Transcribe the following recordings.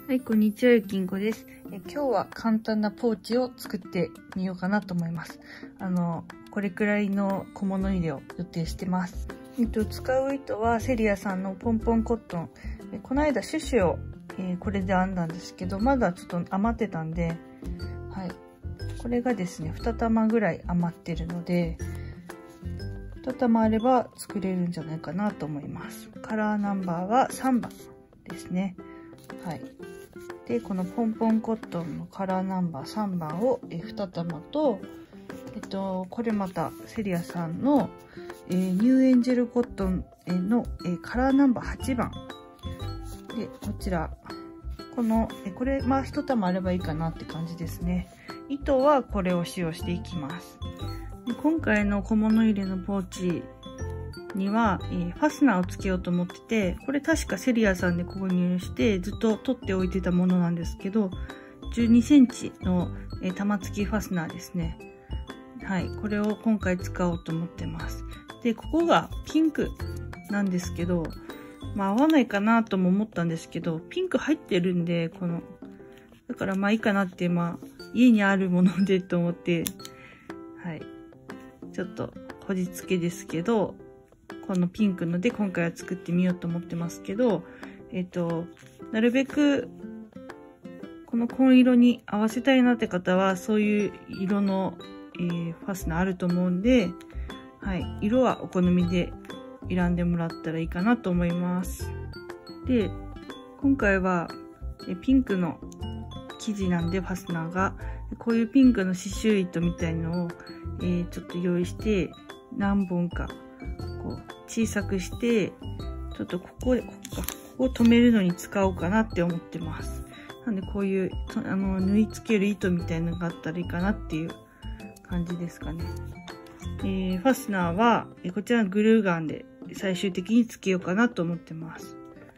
はい、こんにちは、ゆきんこです。今日は簡単なポーチを作ってみようかなと思います。これくらいの小物入れを予定してます。使う糸はセリアさんのポンポンコットン。この間シュシュを、これで編んだんですけど、まだちょっと余ってたんで、はい。これがですね、2玉ぐらい余ってるので、2玉あれば作れるんじゃないかなと思います。カラーナンバーは3番ですね。はい。で、このポンポンコットンのカラーナンバー3番を2玉と、これまたセリアさんのニューエンジェルコットンのカラーナンバー8番。で、こちら、これ、まあ1玉あればいいかなって感じですね。糸はこれを使用していきます。で今回の小物入れのポーチには、ファスナーをつけようと思ってて、これ確かセリアさんで購入してずっと取っておいてたものなんですけど、12センチの玉付きファスナーですね。はい、これを今回使おうと思ってます。で、ここがピンクなんですけど、まあ合わないかなとも思ったんですけど、ピンク入ってるんで、だからまあいいかなって、まあ家にあるものでと思って、はい、ちょっとこじつけですけど、このピンクので今回は作ってみようと思ってますけど、なるべくこの紺色に合わせたいなって方はそういう色の、ファスナーあると思うんで、はい、色はお好みで選んでもらったらいいかなと思います。で、今回はピンクの生地なんでファスナーがこういうピンクの刺繍糸みたいのを、ちょっと用意して何本かこう小さくして、ちょっとここを留めるのに使おうかなって思ってます。なんでこういう縫い付ける糸みたいなのがあったらいいかなっていう感じですかね。ファスナーはこちらのグルーガンで最終的に付けようかなと思ってます。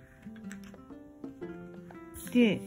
で、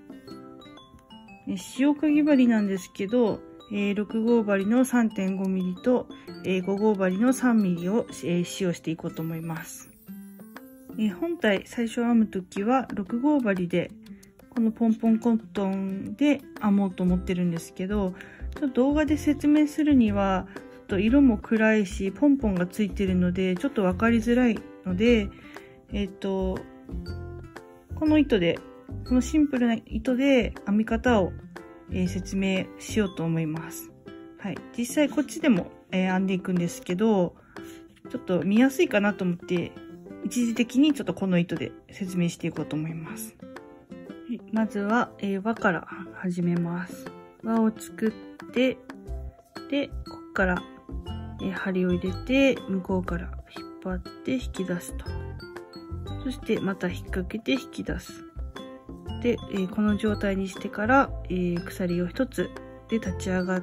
塩かぎ針なんですけど、6号針の 3.5mm と5号針の 3mm を使用していこうと思います。本体最初編むときは6号針でこのポンポンコットンで編もうと思ってるんですけど、ちょっと動画で説明するにはちょっと色も暗いしポンポンがついてるのでちょっと分かりづらいので、この糸でこのシンプルな糸で編み方を説明しようと思います。はい。実際こっちでも編んでいくんですけど、ちょっと見やすいかなと思って、一時的にちょっとこの糸で説明していこうと思います。はい、まずは、輪から始めます。輪を作って、で、こっから、針を入れて、向こうから引っ張って引き出すと。そしてまた引っ掛けて引き出す。で、この状態にしてから、鎖を1つで立ち上がって、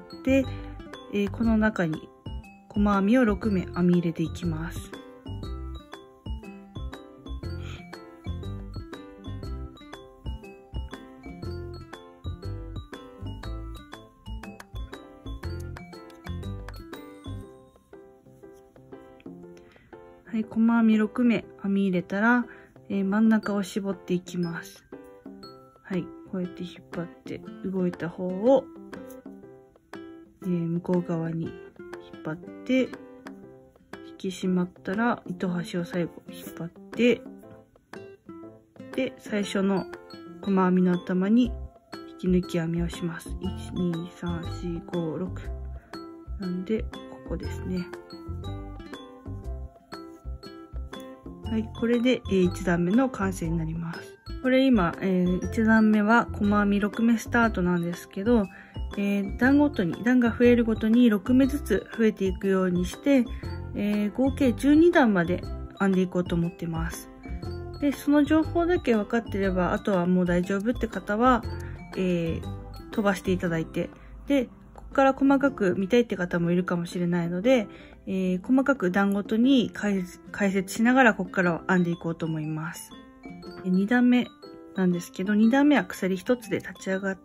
この中に細編みを6目編み入れていきます。はい、細編み6目編み入れたら、真ん中を絞っていきます。はい、こうやって引っ張って動いた方を、向こう側に引っ張って引き締まったら糸端を最後引っ張ってで最初の細編みの頭に引き抜き編みをします。12345 6なんでここですね。はい、これで1段目の完成になります。これ今、1段目は細編み6目スタートなんですけど、段が増えるごとに6目ずつ増えていくようにして、合計12段まで編んでいこうと思ってます。で、その情報だけ分かってれば、あとはもう大丈夫って方は、飛ばしていただいて、で、ここから細かく見たいって方もいるかもしれないので、細かく段ごとに解説しながらここから編んでいこうと思います。2段目なんですけど、2段目は鎖1つで立ち上がって、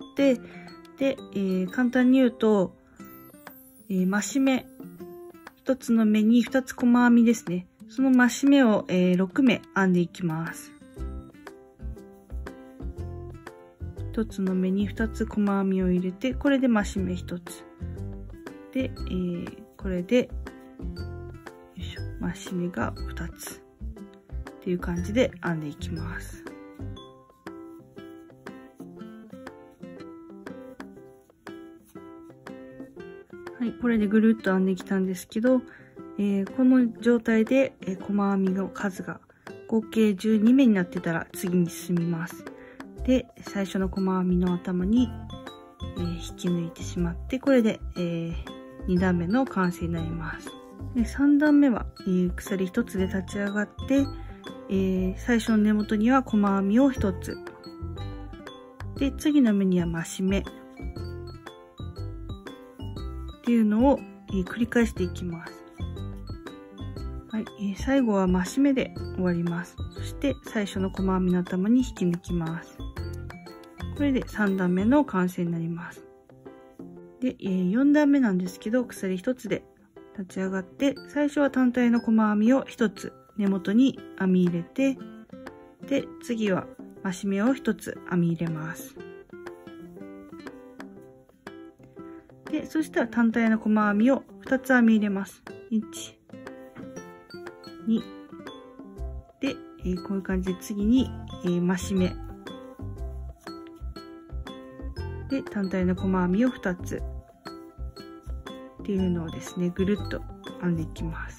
で、簡単に言うと、増し目1つの目に2つ細編みですね。その増し目を、6目編んでいきます。 1つの目に2つ細編みを入れて、これで増し目1つで、これでよいしょ、増し目が2つっていう感じで編んでいきます。はい、これでぐるっと編んできたんですけど、この状態で、細編みの数が合計12目になってたら次に進みます。で、最初の細編みの頭に、引き抜いてしまって、これで、2段目の完成になります。で3段目は、鎖1つで立ち上がって、最初の根元には細編みを1つ。で、次の目には増し目。っていうのを、繰り返していきます。はい、最後は増し目で終わります。そして最初の細編みの頭に引き抜きます。これで3段目の完成になります。で、4段目なんですけど、鎖1つで立ち上がって、最初は単体の細編みを1つ根元に編み入れて、で、次は増し目を1つ編み入れます。で、そしたら単体の細編みを2つ編み入れます。1、2。で、こういう感じで次に、増し目。で、単体の細編みを2つ。っていうのをですね、ぐるっと編んでいきます。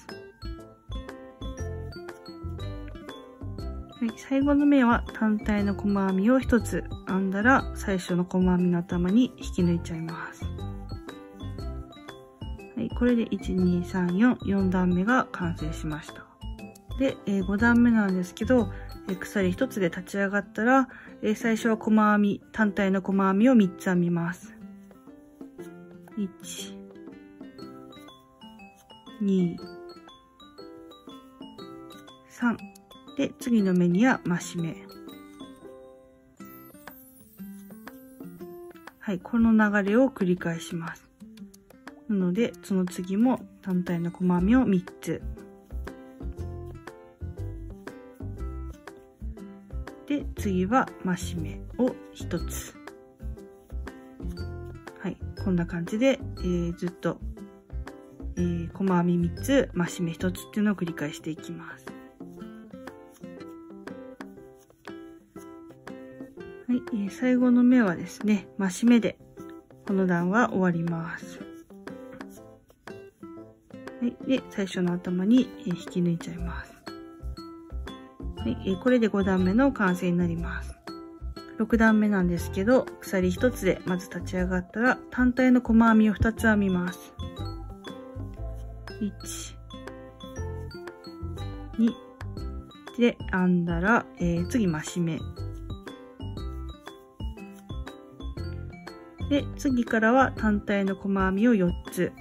はい、最後の目は単体の細編みを1つ編んだら、最初の細編みの頭に引き抜いちゃいます。はい、これで1、2、3、4、4段目が完成しました。で、5段目なんですけど、鎖1つで立ち上がったら、最初は細編み、単体の細編みを3つ編みます。1、2、3。で、次の目には増し目。はい、この流れを繰り返します。なので、その次も単体の細編みを3つ。で、次は増し目を1つ。はい、こんな感じで、ずっと、細編み3つ、増し目1つっていうのを繰り返していきます。はい、最後の目はですね、増し目でこの段は終わります。はい、で、最初の頭に引き抜いちゃいます。はい、これで5段目の完成になります。6段目なんですけど、鎖1つでまず立ち上がったら、単体の細編みを2つ編みます。1、2で編んだら、次増し目。で、次からは単体の細編みを4つ。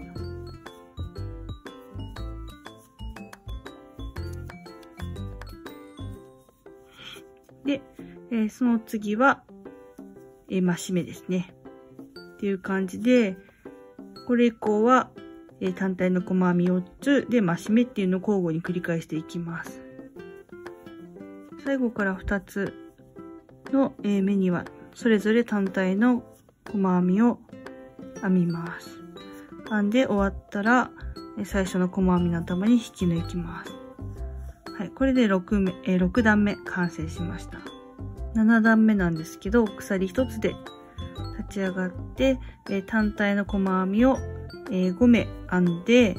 で、その次は、増し目ですね。っていう感じで、これ以降は、単体の細編み4つで増し目っていうのを交互に繰り返していきます。最後から2つの目には、それぞれ単体の細編みを編みます。編んで終わったら、最初の細編みの頭に引き抜きます。はい、これで6段目完成しました。7段目なんですけど、鎖1つで立ち上がって、単体の細編みを、5目編んで、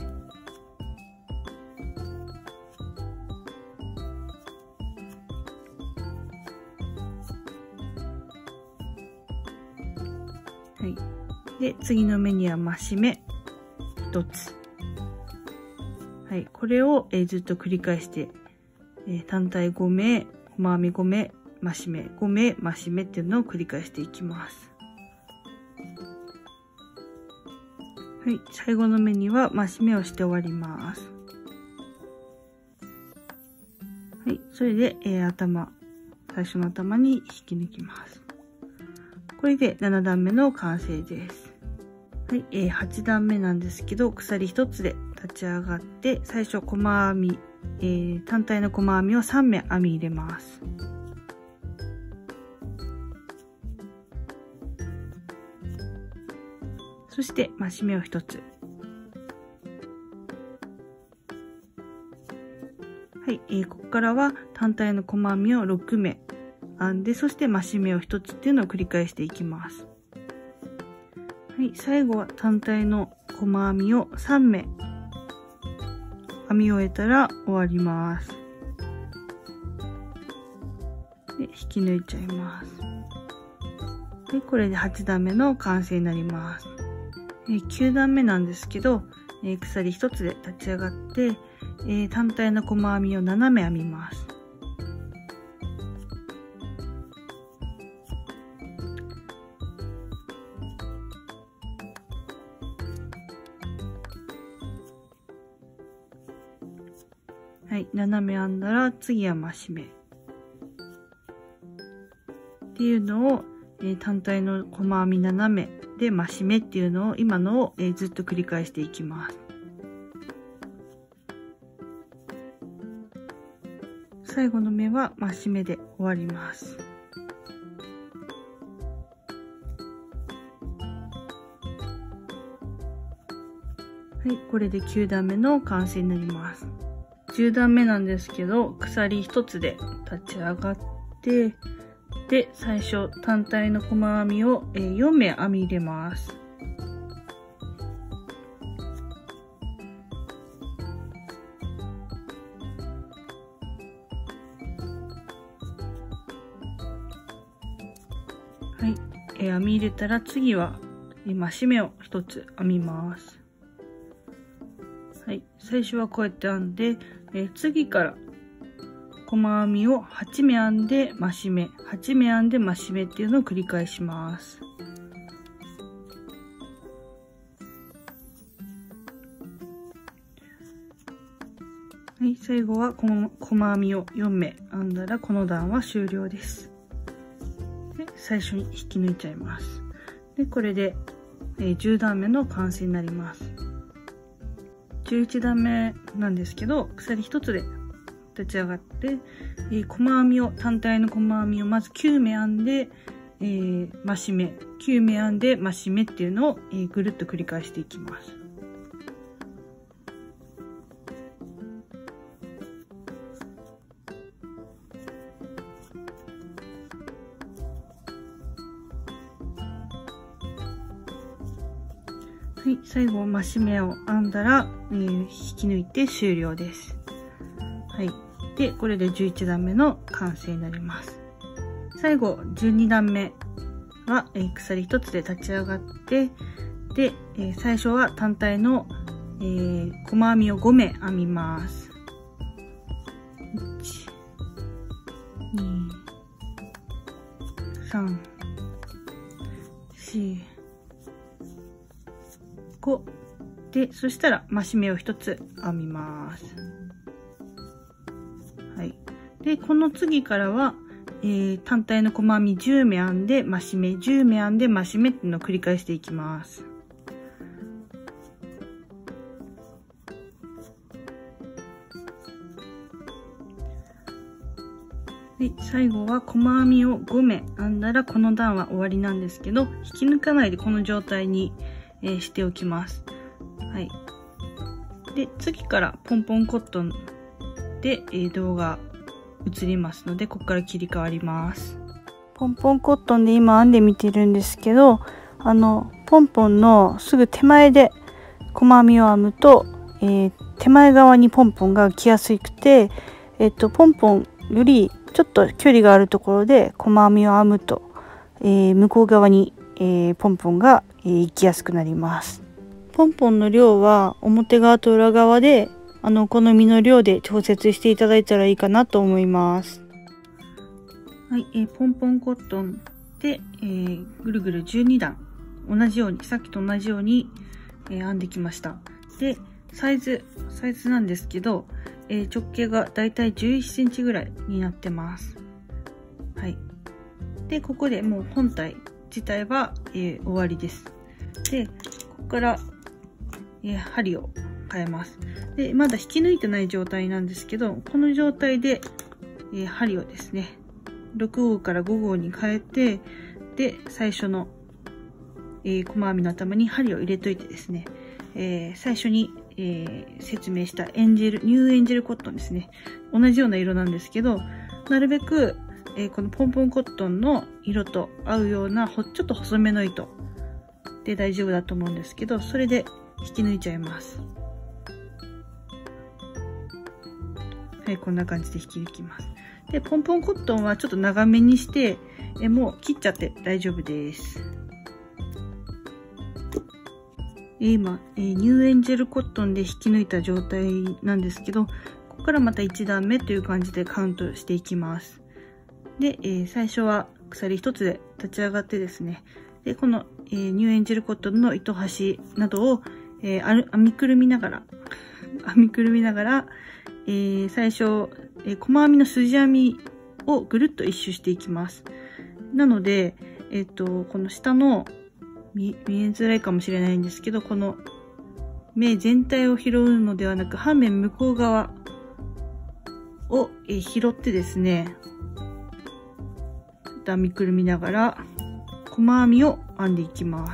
はい。で、次の目には増し目1つ。はい。これを、ずっと繰り返して、単体5目、細編み5目、増し目5目、増し目っていうのを繰り返していきます。はい。最後の目には増し目をして終わります。はい。それで、最初の頭に引き抜きます。これで7段目の完成です。はい。8段目なんですけど、鎖1つで立ち上がって、最初細編み、単体の細編みを3目編み入れます。 そして増し目を1つ。はい、ここからは単体の細編みを6目編んで、そして増し目を1つっていうのを繰り返していきます。はい、最後は単体の細編みを3目編み終えたら終わります。で、引き抜いちゃいます。で、これで8段目の完成になります。9段目なんですけど、鎖1つで立ち上がって、単体の細編みを7目編みます。はい、7目編んだら次は増し目っていうのを、単体の細編み7目で増し目っていうのを今のを、ずっと繰り返していきます。最後の目は増し目で終わります。はい、これで9段目の完成になります。10段目なんですけど、鎖1つで立ち上がって、で、最初単体の細編みを4目編み入れます。はい、編み入れたら次は増し目を1つ編みます。はい、最初はこうやって編んで、次から細編みを8目編んで増し目、8目編んで増し目っていうのを繰り返します。はい、最後はこの細編みを4目編んだらこの段は終了です。で、最初に引き抜いちゃいます。で、これで、10段目の完成になります。11段目なんですけど、鎖1つで立ち上がって、細編みを、単体の細編みをまず9目編んで、増し目、9目編んで増し目っていうのを、ぐるっと繰り返していきます。はい、最後増し目を編んだら、引き抜いて終了です。はい。で、これで11段目の完成になります。最後、12段目は、鎖1つで立ち上がって、で、最初は単体の、細編みを5目編みます。1、2、3、4、5で、そしたら増し目を1つ編みます。はい。で、この次からは、単体の細編み10目編んで増し目、10目編んで増し目っていうのを繰り返していきます。で、最後は細編みを5目編んだらこの段は終わりなんですけど、引き抜かないでこの状態に、しておきます。はい。で、次からポンポンコットンで、動画映りますので、ここから切り替わります。ポンポンコットンで今編んでみてるんですけど、ポンポンのすぐ手前で細編みを編むと、手前側にポンポンが来やすくて、ポンポンよりちょっと距離があるところで細編みを編むと、向こう側に、ポンポンが、行きやすくなります。ポンポンの量は表側と裏側でお好みの量で調節していただいたらいいかなと思います。はい、ポンポンコットンで、ぐるぐる12段同じようにさっきと同じように、編んできました。で、サイズなんですけど、直径がだいたい11センチぐらいになってます。はい。で、ここでもう本体自体は、終わりです。で、ここから、針を変えます。で、まだ引き抜いてない状態なんですけど、この状態で、針をですね、6号から5号に変えて、で、最初の細編みの頭に針を入れといてですね、最初に、説明したニューエンジェルコットンですね。同じような色なんですけど、なるべく、このポンポンコットンの色と合うようなちょっと細めの糸で大丈夫だと思うんですけど、それで引き抜いちゃいます。はい、こんな感じで引き抜きます。で、ポンポンコットンはちょっと長めにして、もう切っちゃって大丈夫です。今、ニューエンジェルコットンで引き抜いた状態なんですけど、ここからまた1段目という感じでカウントしていきます。で、最初は鎖1つで立ち上がってですね、で、この、ニューエンジェルコットンの糸端などを、編みくるみながら、最初、細編みの筋編みをぐるっと一周していきます。なので、この下の見えづらいかもしれないんですけど、この目全体を拾うのではなく、半面向こう側を拾ってですね、編みくるみながら細編みを編んでいきます。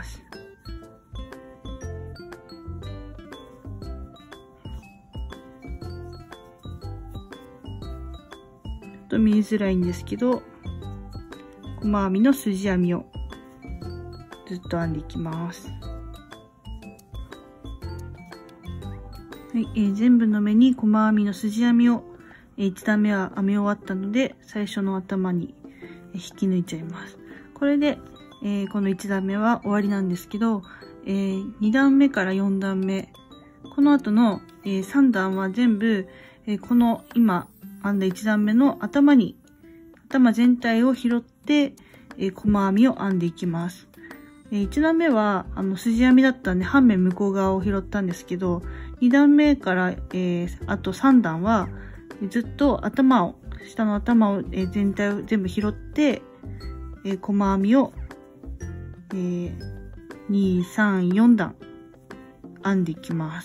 ちょっと見えづらいんですけど、細編みの筋編みをずっと編んでいきます。はい、全部の目に細編みの筋編みを、1段目は編み終わったので、最初の頭に引き抜いちゃいます。これで、この1段目は終わりなんですけど、2段目から4段目、この後の、3段は全部、この今編んだ1段目の頭全体を拾って、細編みを編んでいきます。1段目は筋編みだったんで半面向こう側を拾ったんですけど、2段目から、あと3段はずっと下の頭を、全体を全部拾って、細編みを、2、3、4段編んでいきます。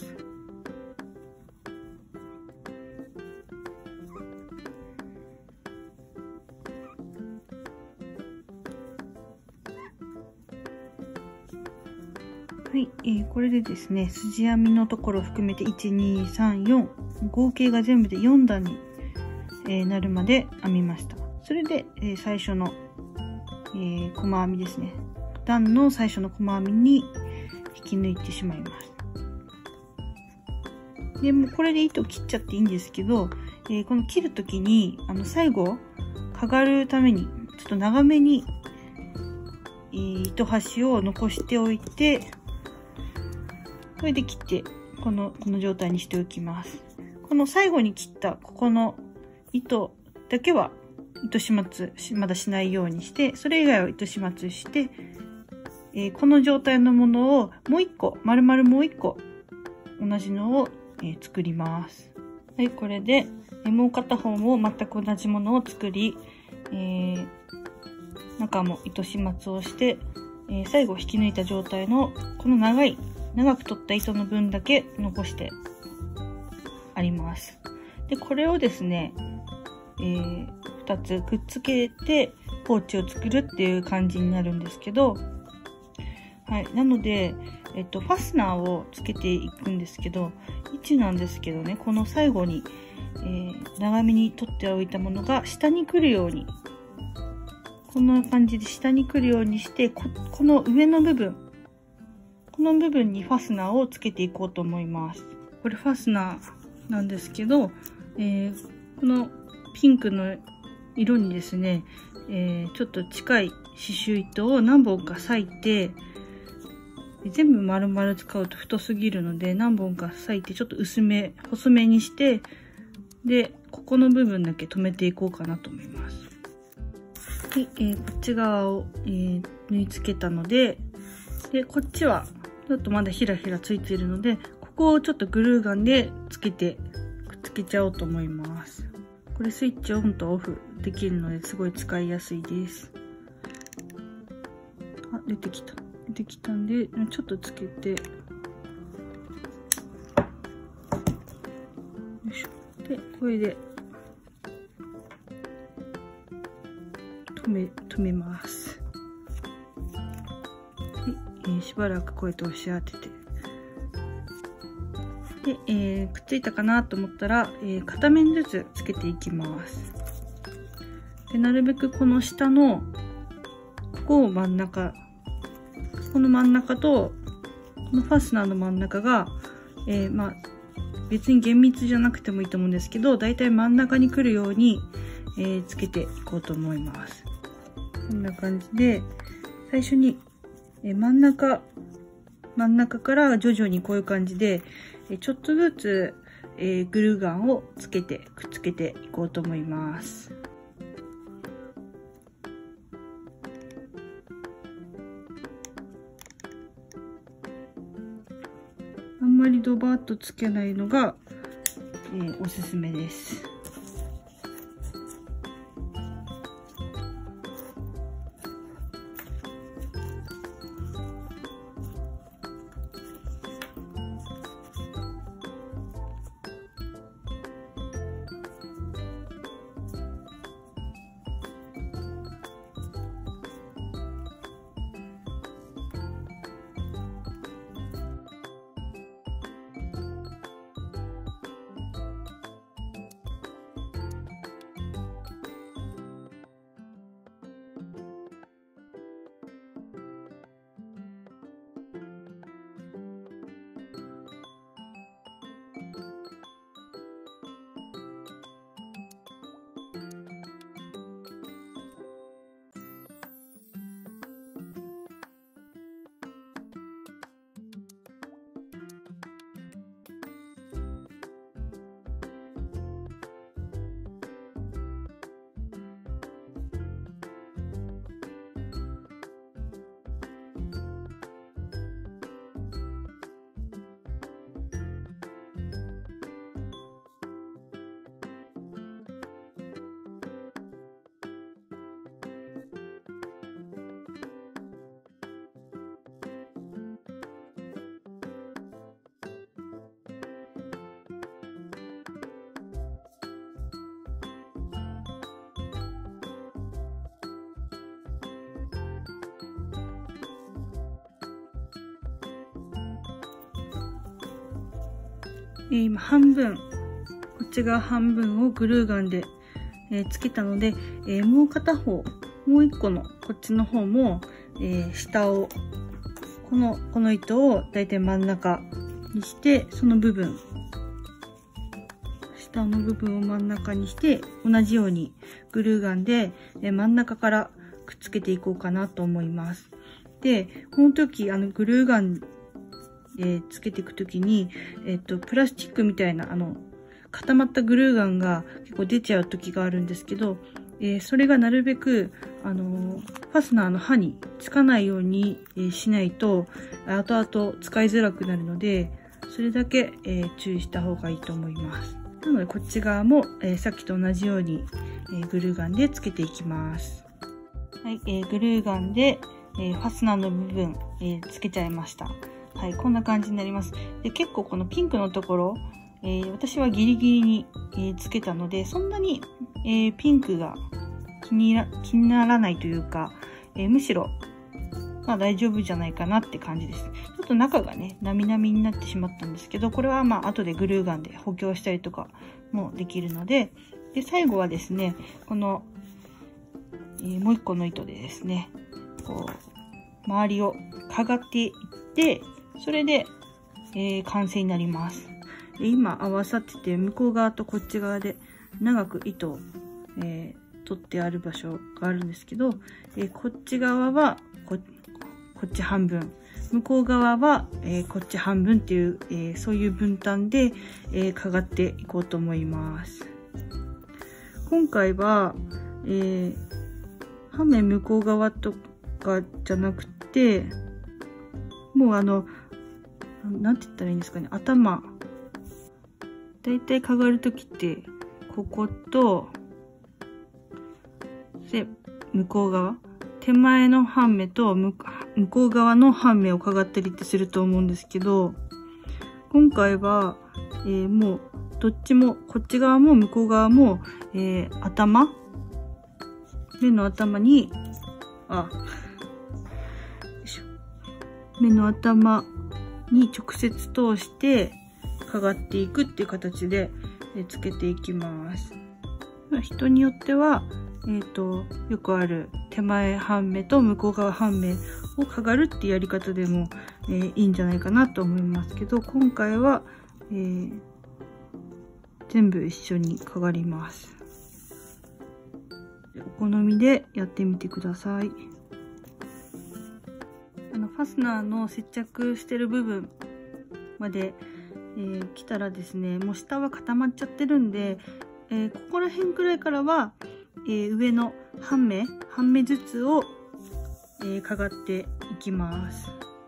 はい、これでですね、筋編みのところを含めて1、2、3、4、合計が全部で4段に、なるまで編みました。それで、最初の、細編みですね。段の最初の細編みに引き抜いてしまいます。で、もうこれで糸を切っちゃっていいんですけど、この切るときに、最後、かがるために、ちょっと長めに、糸端を残しておいて、これで切って、この状態にしておきます。この最後に切ったここの糸だけは糸始末まだしないようにして、それ以外は糸始末して、この状態のものをもう一個、丸々もう一個同じのを、作ります。はい、これでもう片方も全く同じものを作り、中も糸始末をして、最後引き抜いた状態のこの長く取った糸の分だけ残してあります。で、これをですね、2つくっつけてポーチを作るっていう感じになるんですけど、はい。なので、ファスナーをつけていくんですけど、位置なんですけどね、この最後に、長めに取っておいたものが下に来るように、こんな感じで下に来るようにして、この上の部分、この部分にファスナーをつけていこうと思います。これファスナーなんですけど、このピンクの色にですね、ちょっと近い刺繍糸を何本か裂いて、全部丸々使うと太すぎるので何本か裂いてちょっと細めにして、で、ここの部分だけ留めていこうかなと思います。はい、こっち側を、縫い付けたので、で、こっちはちょっとまだひらひらついているので、ここをちょっとグルーガンでくっつけちゃおうと思います。これスイッチオンとオフできるのですごい使いやすいです。あ、出てきたんで、ちょっとつけて、よいしょ。で、これで止めます。 しばらくこうやって押し当てて、で、くっついたかなと思ったら、片面ずつつけていきます。で、なるべくこの下のここを真ん中、この真ん中とこのファスナーの真ん中が、まあ別に厳密じゃなくてもいいと思うんですけど、だいたい真ん中に来るように、つけていこうと思います。こんな感じで最初に、真ん中から徐々にこういう感じで、ちょっとずつ、グルーガンをつけてくっつけていこうと思います。あんまりドバーッとつけないのが、おすすめです。今半分、こっち側半分をグルーガンで、つけたので、もう片方、もう一個のこっちの方も、下をこの糸をだいたい真ん中にして、その部分、下の部分を真ん中にして同じようにグルーガンで、真ん中からくっつけていこうかなと思います。で、この時グルーガンつけていくときに、プラスチックみたいな、固まったグルーガンが結構出ちゃう時があるんですけど、それがなるべく、ファスナーの刃につかないように、しないと、後々使いづらくなるので、それだけ、注意した方がいいと思います。なので、こっち側も、さっきと同じように、グルーガンでつけていきます。はい、グルーガンで、ファスナーの部分、つけちゃいました。はい、こんな感じになります。で、結構このピンクのところ、私はギリギリに、つけたので、そんなに、ピンクが気にならないというか、むしろ、まあ大丈夫じゃないかなって感じです。ちょっと中がね、なみなみになってしまったんですけど、これはまあ後でグルーガンで補強したりとかもできるので、で、最後はですね、この、もう一個の糸でですね、こう、周りをかがっていって、それで、完成になります。今合わさってて、向こう側とこっち側で長く糸を、取ってある場所があるんですけど、こっち側はこっち半分、向こう側は、こっち半分っていう、そういう分担で、かがっていこうと思います。今回は、半面向こう側とかじゃなくて、もうなんて言ったらいいんですかね、頭。だいたいかがるときって、ここと、で、向こう側。手前の半目と向こう側の半目をかがったりってすると思うんですけど、今回は、もう、どっちも、こっち側も向こう側も、頭。目の頭に、 目の頭に直接通してかがっていくっていう形でつけていきます。人によっては、よくある手前半目と向こう側半目をかがるっていうやり方でも、いいんじゃないかなと思いますけど、今回は、全部一緒にかがります。お好みでやってみてください。ファスナーの接着してる部分まで、来たらですね、もう下は固まっちゃってるんで、ここら辺くらいからは、上の半目ずつを、かがっていきます。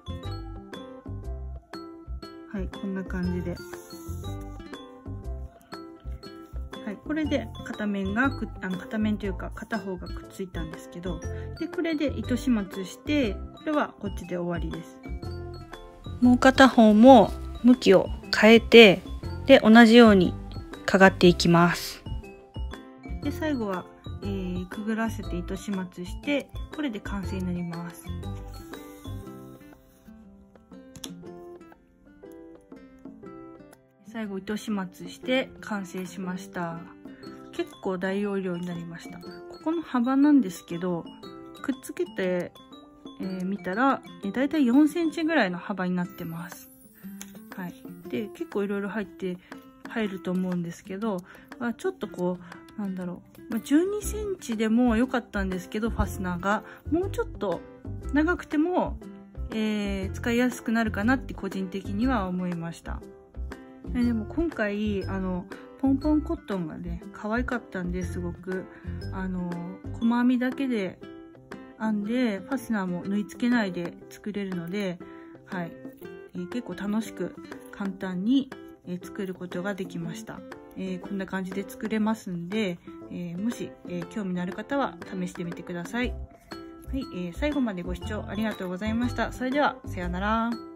はい、こんな感じで。はい、これで片面というか片方がくっついたんですけど、でこれで糸始末して、これはこっちで終わりです。もう片方も向きを変えて、で同じようにかがっていきます。で最後は、くぐらせて糸始末して、これで完成になります。最後糸始末して完成しました。結構大容量になりました。ここの幅なんですけど、くっつけて、見たらだいたい4センチぐらいの幅になってます。はい、で結構いろいろ入ると思うんですけど、ちょっとこうなんだろう、12センチでも良かったんですけど、ファスナーがもうちょっと長くても、使いやすくなるかなって個人的には思いました。でも今回ポンポンコットンがね可愛かったんで、すごく細編みだけで編んで、ファスナーも縫い付けないで作れるので、はい、結構楽しく簡単に作ることができました。こんな感じで作れますんで、もし興味のある方は試してみてください。はい、最後までご視聴ありがとうございました。それではさようなら。